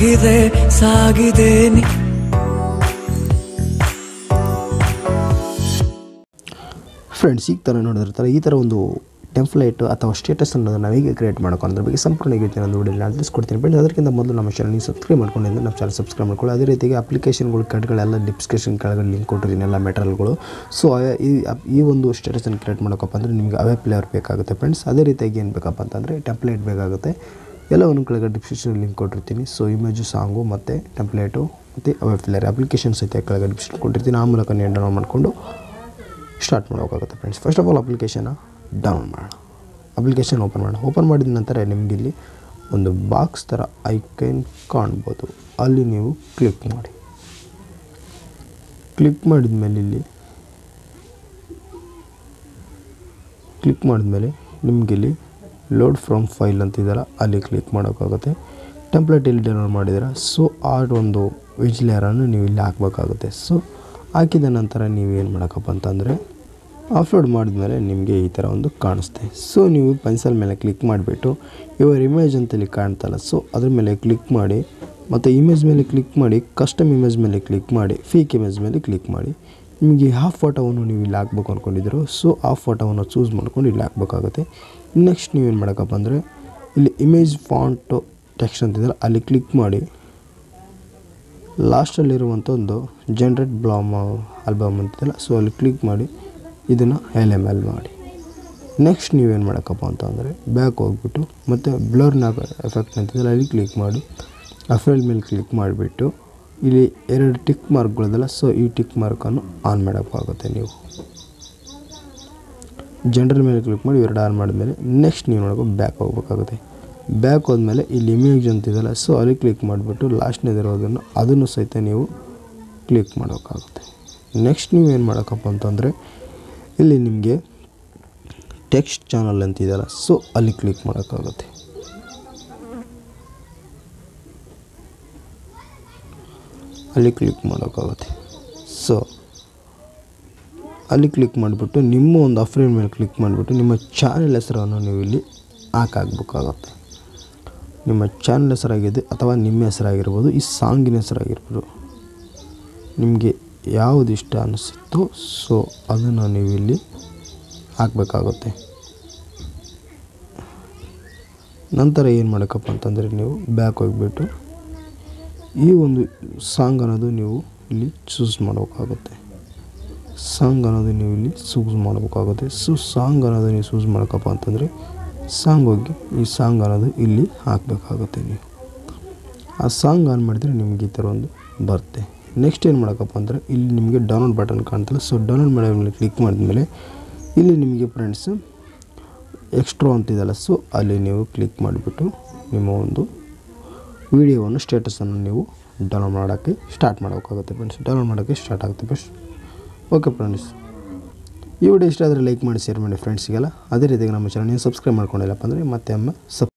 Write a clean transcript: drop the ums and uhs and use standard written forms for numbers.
ಸಾಗಿದೆ ಸಾಗಿದೆ ಫ್ರೆಂಡ್ಸ್ ಈಗ ಥರ ನೋಡಿದಿರ್ತಾರೆ ಈ ಥರ ಒಂದು ಟೆಂಪ್ಲೇಟ್ ಅಥವಾ ಸ್ಟೇಟಸ್ ಅನ್ನೋದು ನಾವು ಹೇಗೆ ಕ್ರಿಯೇಟ್ ಮಾಡ್ಕೊಂಡು ಅದ್ರ ಬಗ್ಗೆ ಸಂಪೂರ್ಣ ಯೋಚನೆ ಒಂದು ವಿಡಿಯೋಲಿ ನಾನು ತಿಳಿಸ್ಕೊಡ್ತೀನಿ ಫ್ರೆಂಡ್ಸ್. ಅದಕ್ಕಿಂತ ಮೊದಲು ನಮ್ಮ ಚಾನಲ್ ನೀವು ಸಬ್ಸ್ಕ್ರೈಬ್ ಮಾಡ್ಕೊಂಡಿದ್ದು ನಮ್ಮ ಚಾನಲ್ ಸಬ್ಸ್ಕ್ರೈಬ್ ಮಾಡ್ಕೊಳ್ಳಿ. ಅದೇ ರೀತಿಗೆ ಅಪ್ಲಿಕೇಶನ್ಗಳು ಕಾರ್ಡ್ಗಳೆಲ್ಲ ಡಿಸ್ಕ್ರಿಪ್ಷನ್ ಕೆಳಗಡೆ ಲಿಂಕ್ ಕೊಟ್ಟಿದ್ದೀನಿ ಎಲ್ಲ ಮೆಟೀರಿಯಲ್ಗಳು. ಸೊ ಈ ಒಂದು ಸ್ಟೇಟಸನ್ನು ಕ್ರಿಯೇಟ್ ಮಾಡೋಕ್ಕಪ್ಪ ಅಂದರೆ ನಿಮಗೆ ಅವೇ ಪ್ಲೇಯರ್ ಬೇಕಾಗುತ್ತೆ ಫ್ರೆಂಡ್ಸ್. ಅದೇ ರೀತಿಯಾಗಿ ಏನು ಬೇಕಪ್ಪ ಅಂತಂದರೆ ಟೆಂಪ್ಲೇಟ್ ಬೇಕಾಗುತ್ತೆ. ಎಲ್ಲವನ್ನು ಕೆಳಗಡೆ ಡಿಸ್ಕ್ರಿಪ್ಷನ್ ಲಿಂಕ್ ಕೊಟ್ಟಿರ್ತೀನಿ. ಸೊ ಇಮೇಜು ಸಾಂಗು ಮತ್ತು ಟೆಂಪ್ಲೇಟು ಮತ್ತು ಅವೇ ಪ್ಲೇಯರ್ ಅಪ್ಲಿಕೇಶನ್ಸ್ ಐತೆ ಕೆಳಗಡೆ ಡಿಸ್ಕ್ರಿಪ್ಷನ್ ಕೊಟ್ಟಿರ್ತೀನಿ. ಆ ಮೂಲಕ ನೀವು ಡೌನ್ಲೋಡ್ ಮಾಡಿಕೊಂಡು ಸ್ಟಾರ್ಟ್ ಮಾಡೋಕ್ಕಾಗುತ್ತೆ ಫ್ರೆಂಡ್ಸ್. ಫಸ್ಟ್ ಆಫ್ ಆಲ್ ಅಪ್ಲಿಕೇಶನ್ನ ಡೌನ್ಲೋಡ್ ಮಾಡೋಣ. ಅಪ್ಲಿಕೇಶನ್ ಓಪನ್ ಮಾಡಿದ ನಂತರ ನಿಮಗೆ ಇಲ್ಲಿ ಒಂದು ಬಾಕ್ಸ್ ಥರ ಐಕನ್ ಕಾಣ್ಬೋದು. ಅಲ್ಲಿ ನೀವು ಕ್ಲಿಕ್ ಮಾಡಿ. ಕ್ಲಿಕ್ ಮಾಡಿದ್ಮೇಲೆ ನಿಮಗೆ ಇಲ್ಲಿ ಲೋಡ್ ಫ್ರಮ್ ಫೈಲ್ ಅಂತಿದ್ದಾರೆ ಅಲ್ಲಿ ಕ್ಲಿಕ್ ಮಾಡೋಕ್ಕಾಗುತ್ತೆ. ಟೆಂಪ್ಲೇಟ್ ಇಲ್ಲಿ ಡೌನ್ಲೋಡ್ ಮಾಡಿದ್ದೀರಾ. ಸೊ ಆ ಒಂದು ವಿಜ್ ಲೇಯರನ್ನು ನೀವು ಇಲ್ಲಿ ಹಾಕಬೇಕಾಗುತ್ತೆ. ಸೊ ಹಾಕಿದ ನಂತರ ನೀವೇನು ಮಾಡೋಕ್ಕಪ್ಪ ಅಂತಂದರೆ ಅಪ್ಲೋಡ್ ಮಾಡಿದ್ಮೇಲೆ ನಿಮಗೆ ಈ ಥರ ಒಂದು ಕಾಣಿಸುತ್ತೆ. ಸೊ ನೀವು ಪೆನ್ಸಿಲ್ ಮೇಲೆ ಕ್ಲಿಕ್ ಮಾಡಿಬಿಟ್ಟು ಯುವರ್ ಇಮೇಜ್ ಅಂತೇಳಿ ಕಾಣ್ತಲ್ಲ, ಸೊ ಅದ್ರ ಮೇಲೆ ಕ್ಲಿಕ್ ಮಾಡಿ ಮತ್ತು ಇಮೇಜ್ ಮೇಲೆ ಕ್ಲಿಕ್ ಮಾಡಿ, ಕಸ್ಟಮ್ ಇಮೇಜ್ ಮೇಲೆ ಕ್ಲಿಕ್ ಮಾಡಿ, ಫೇಕ್ ಇಮೇಜ್ ಮೇಲೆ ಕ್ಲಿಕ್ ಮಾಡಿ. ನಿಮಗೆ ಯಾವ ಫೋಟೋವನ್ನು ನೀವು ಇಲ್ಲಿ ಹಾಕ್ಬೇಕು ಅಂದ್ಕೊಂಡಿದ್ದೀರೋ ಸೊ ಆ ಫೋಟೋವನ್ನು ಚೂಸ್ ಮಾಡ್ಕೊಂಡು ಇಲ್ಲಿ ಹಾಕಬೇಕಾಗುತ್ತೆ. ನೆಕ್ಸ್ಟ್ ನೀವೇನು ಮಾಡೋಕ್ಕಪ್ಪ ಅಂದರೆ ಇಲ್ಲಿ ಇಮೇಜ್ ಫಾಂಟು ಟೆಕ್ಸ್ಟ್ ಅಂತಿದ್ರೆ ಅಲ್ಲಿ ಕ್ಲಿಕ್ ಮಾಡಿ. ಲಾಸ್ಟಲ್ಲಿರುವಂಥ ಒಂದು ಜನರೇಟ್ ಆಲ್ಬಮ್ ಅಂತಿದೆಯಲ್ಲ, ಸೊ ಅಲ್ಲಿ ಕ್ಲಿಕ್ ಮಾಡಿ ಇದನ್ನು LML ಮಾಡಿ. ನೆಕ್ಸ್ಟ್ ನೀವೇನು ಮಾಡೋಕ್ಕಪ್ಪ ಅಂತಂದರೆ ಬ್ಯಾಕ್ ಹೋಗ್ಬಿಟ್ಟು ಮತ್ತು ಬ್ಲರ್ನ ಎಫೆಕ್ಟ್ ಅಂತಿದೆಯಲ್ಲ ಅಲ್ಲಿ ಕ್ಲಿಕ್ ಮಾಡಿ. ಅಫೈಲ್ ಮೇಲೆ ಕ್ಲಿಕ್ ಮಾಡಿಬಿಟ್ಟು ಇಲ್ಲಿ 2 ಟಿಕ್ ಮಾರ್ಕ್ಗಳಿದೆಯಲ್ಲ, ಸೊ ಈ ಟಿಕ್ ಮಾರ್ಕನ್ನು ಆನ್ ಮಾಡೋಕ್ಕಾಗುತ್ತೆ. ನೀವು ಜನರಲ್ ಮೇಲೆ ಕ್ಲಿಕ್ ಮಾಡಿ 2 ಆನ್ ಮಾಡಿದ್ಮೇಲೆ ನೆಕ್ಸ್ಟ್ ನೀವು ನೋಡೋಕೆ ಬ್ಯಾಕ್ ಹೋಗ್ಬೇಕಾಗುತ್ತೆ. ಬ್ಯಾಕ್ ಹೋದ್ಮೇಲೆ ಇಲ್ಲಿ ಇಮೇಜ್ ಅಂತಿದೆಯಲ್ಲ, ಸೊ ಅಲ್ಲಿ ಕ್ಲಿಕ್ ಮಾಡಿಬಿಟ್ಟು ಲಾಸ್ಟ್ನೇದಿರೋದನ್ನು ಅದನ್ನು ಸಹಿತ ನೀವು ಕ್ಲಿಕ್ ಮಾಡೋಕ್ಕಾಗುತ್ತೆ. ನೆಕ್ಸ್ಟ್ ನೀವೇನು ಮಾಡೋಕ್ಕಪ್ಪ ಅಂತಂದರೆ ಇಲ್ಲಿ ನಿಮಗೆ ಟೆಕ್ಸ್ಟ್ ಚಾನಲ್ ಅಂತಿದೆಯಲ್ಲ, ಸೊ ಅಲ್ಲಿ ಕ್ಲಿಕ್ ಮಾಡೋಕ್ಕಾಗುತ್ತೆ. ಸೊ ಅಲ್ಲಿ ಕ್ಲಿಕ್ ಮಾಡಿಬಿಟ್ಟು ನಿಮ್ಮ ಒಂದು ಅಫ್ರೇನ್ ಮೇಲೆ ಕ್ಲಿಕ್ ಮಾಡಿಬಿಟ್ಟು ನಿಮ್ಮ ಚಾನೆಲ್ ಹೆಸರನ್ನು ನೀವು ಇಲ್ಲಿ ಹಾಕಬೇಕಾಗುತ್ತೆ. ನಿಮ್ಮ ಚಾನಲ್ ಹೆಸರಾಗಿದೆ ಅಥವಾ ನಿಮ್ಮ ಹೆಸರಾಗಿರ್ಬೋದು, ಈ ಸಾಂಗಿನ ಹೆಸರಾಗಿರ್ಬೋದು, ನಿಮಗೆ ಯಾವುದು ಇಷ್ಟ ಅನಿಸುತ್ತೋ ಸೊ ಅದನ್ನು ನೀವು ಇಲ್ಲಿ ಹಾಕಬೇಕಾಗುತ್ತೆ. ನಂತರ ಏನು ಮಾಡೋಕ್ಕಪ್ಪ ಅಂತಂದರೆ ನೀವು ಬ್ಯಾಕ್ ಹೋಗಿಬಿಟ್ಟು ಈ ಒಂದು ಸಾಂಗ್ ಅನ್ನೋದು ನೀವು ಇಲ್ಲಿ ಚೂಸ್ ಮಾಡಬೇಕಾಗುತ್ತೆ. ಸೊ ಸಾಂಗ್ ಅನ್ನೋದು ನೀವು ಚೂಸ್ ಮಾಡೋಕ್ಕಪ್ಪ ಅಂತಂದರೆ ಸಾಂಗ್ ಹೋಗಿ ಈ ಸಾಂಗ್ ಅನ್ನೋದು ಇಲ್ಲಿ ಹಾಕಬೇಕಾಗುತ್ತೆ. ನೀವು ಆ ಸಾಂಗ್ ಆನ್ ಮಾಡಿದರೆ ನಿಮಗೆ ಈ ಥರ ಒಂದು ಬರುತ್ತೆ. ನೆಕ್ಸ್ಟ್ ಏನು ಮಾಡೋಕ್ಕಪ್ಪ ಅಂದರೆ ಇಲ್ಲಿ ನಿಮಗೆ ಡೌನ್ಲೋಡ್ ಬಟನ್ ಕಾಣ್ತಲ್ಲ, ಸೊ ಡೌನ್ಲೋಡ್ ಮಾಡೋ ಮೇಲೆ ಕ್ಲಿಕ್ ಮಾಡಿದ್ಮೇಲೆ ಇಲ್ಲಿ ನಿಮಗೆ ಫ್ರೆಂಡ್ಸ್ ಎಕ್ಸ್ಟ್ರಾ ಅಂತಿದೆಯಲ್ಲ, ಸೊ ಅಲ್ಲಿ ನೀವು ಕ್ಲಿಕ್ ಮಾಡಿಬಿಟ್ಟು ನಿಮ್ಮ ಒಂದು ವಿಡಿಯೋವನ್ನು ಸ್ಟೇಟಸನ್ನು ನೀವು ಡೌನ್ಲೋಡ್ ಮಾಡೋಕ್ಕೆ ಸ್ಟಾರ್ಟ್ ಮಾಡೋಕ್ಕಾಗುತ್ತೆ ಫ್ರೆಂಡ್ಸ್. ಓಕೆ ಫ್ರೆಂಡ್ಸ್, ಈ ವಿಡಿಯೋ ಇಷ್ಟ ಆದರೆ ಲೈಕ್ ಮಾಡಿ, ಶೇರ್ ಮಾಡಿ ಫ್ರೆಂಡ್ಸ್ಗೆಲ್ಲ. ಅದೇ ರೀತಿಯಾಗಿ ನಮ್ಮ ಚಾನಲ್ ನೀವು ಸಬ್ಸ್ಕ್ರೈಬ್ ಮಾಡ್ಕೊಂಡಿಲ್ಲಪ್ಪ ಅಂದರೆ ಮತ್ತೆ